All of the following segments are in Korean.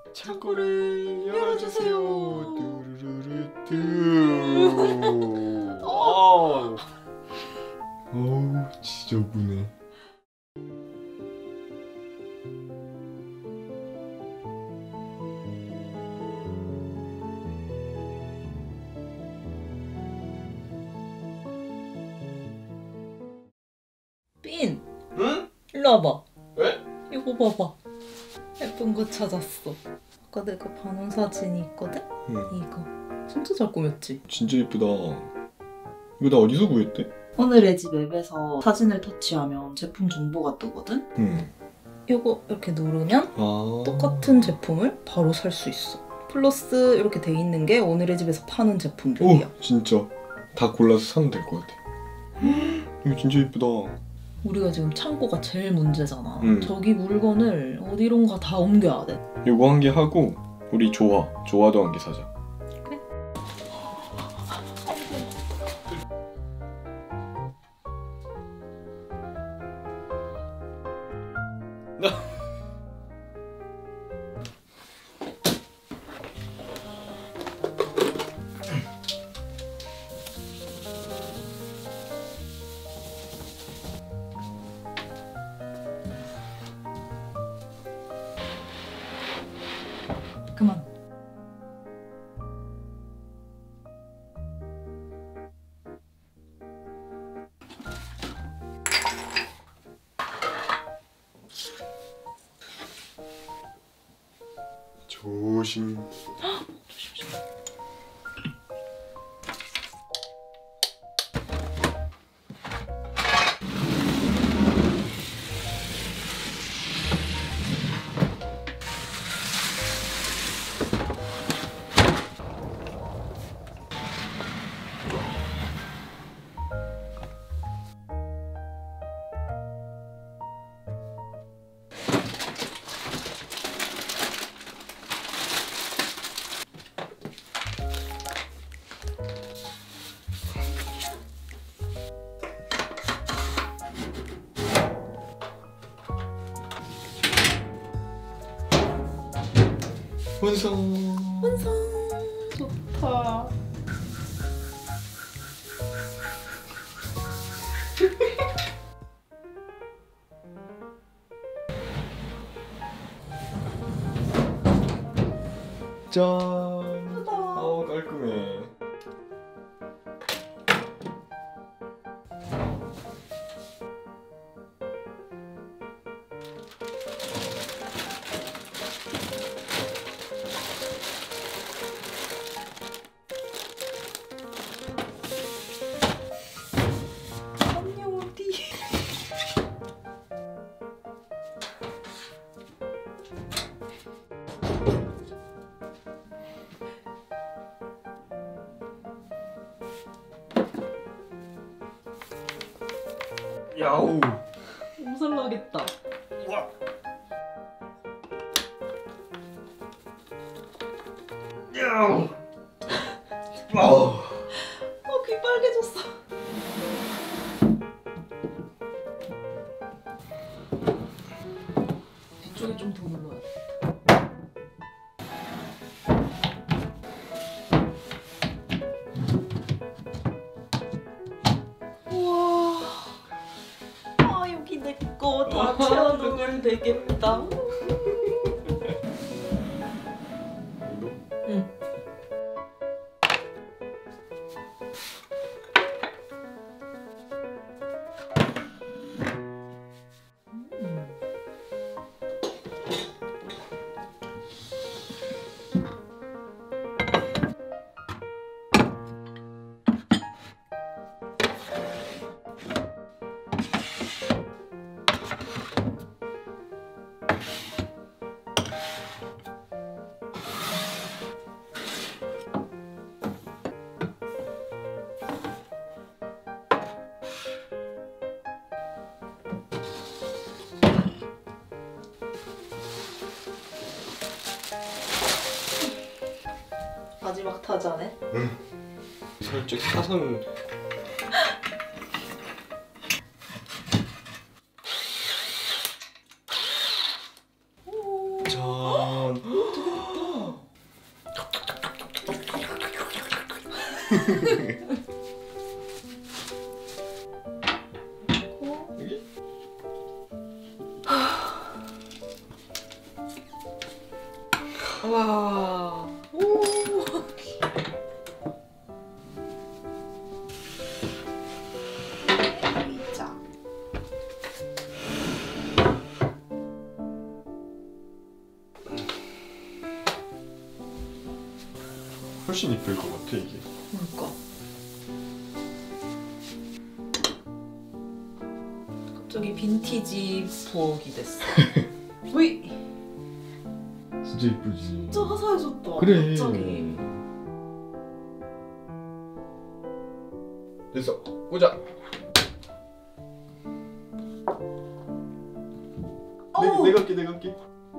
창고를 열어주세요. 뚜루루루뚜. 어우, 지저분해. 빈! 응? 일로 와봐. 왜? 이거 봐봐. 예쁜 거 찾았어. 아까 내가 반원 사진이 있거든? 응. 이거. 진짜 잘 꾸몄지? 진짜 예쁘다. 이거 나 어디서 구했대? 오늘의 집 앱에서 사진을 터치하면 제품 정보가 뜨거든? 응. 이거 이렇게 누르면 아. 똑같은 제품을 바로 살 수 있어. 플러스 이렇게 돼 있는 게 오늘의 집에서 파는 제품들이야. 오, 진짜. 다 골라서 사면 될 것 같아. 이거 진짜 예쁘다. 우리가 지금 창고가 제일 문제잖아. 저기 물건을 어디론가 다 옮겨야 돼. 요거 한 개 하고 우리 조화도 한 개 사자. 그래? 그만. 조심. 완성. 완성. 좋다. 짠. 예쁘다. 아우, 깔끔해. 언니 어디? 야우. 몸살 나겠다. 와. 야우. 와우. 귀 빨개졌어. 뒤쪽에 좀 더 눌러야 돼. 우와. 아, 여기 내 거 다 채워놓으면 되겠다. 응. 마지막 타자네. 응. 살짝 사선. 짠. 여기? 와. 오. 자. 훨씬 이쁠 것 같아 이게. 뭘까? 갑자기 빈티지 부엌이 됐어. 으이. 진짜 이쁘지. 진짜 화사해졌다. 그래. 갑자기. 됐어. 보자. 내가 할게.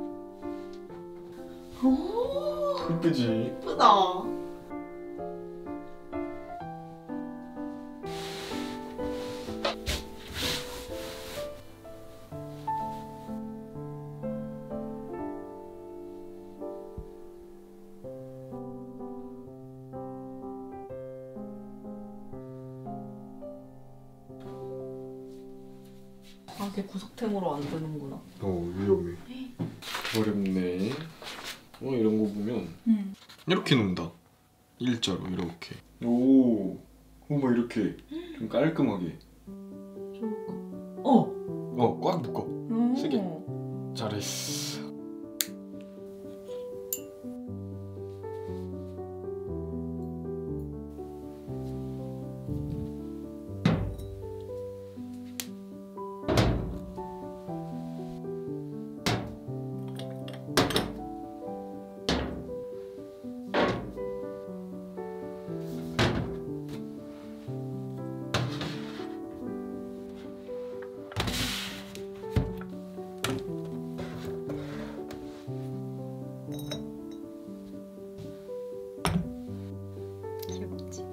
오. 이쁘지. 예쁘다. 아, 이게 구석탱으로 안 되는구나. 위험해. 어렵네. 이런 거 보면 이렇게 논다. 일자로 이렇게. 오, 막 이렇게 좀 깔끔하게. 꽉 묶어. 세게. 잘했어. 귀엽지?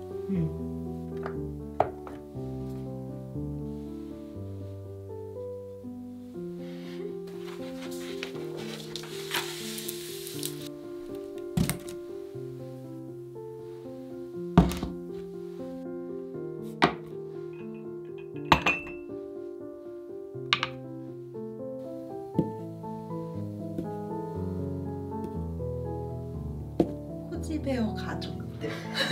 코지베어 가족들.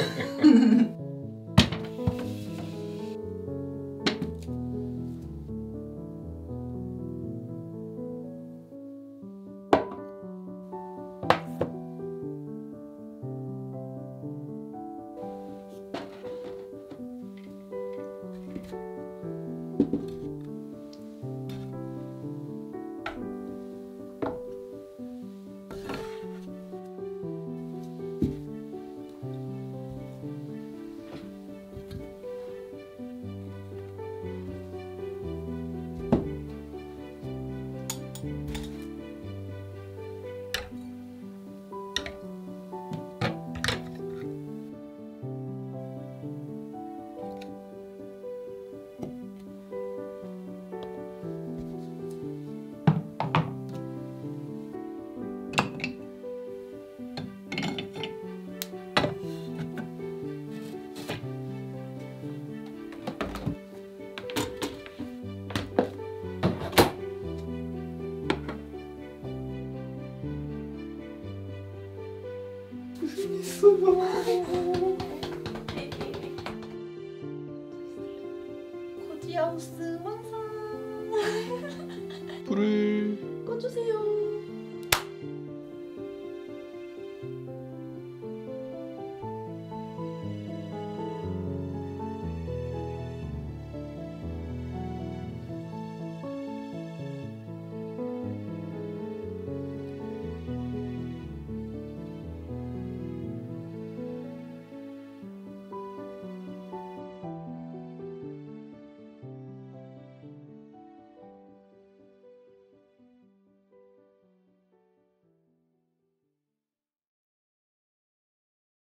무슨 있어요? 코지하우스.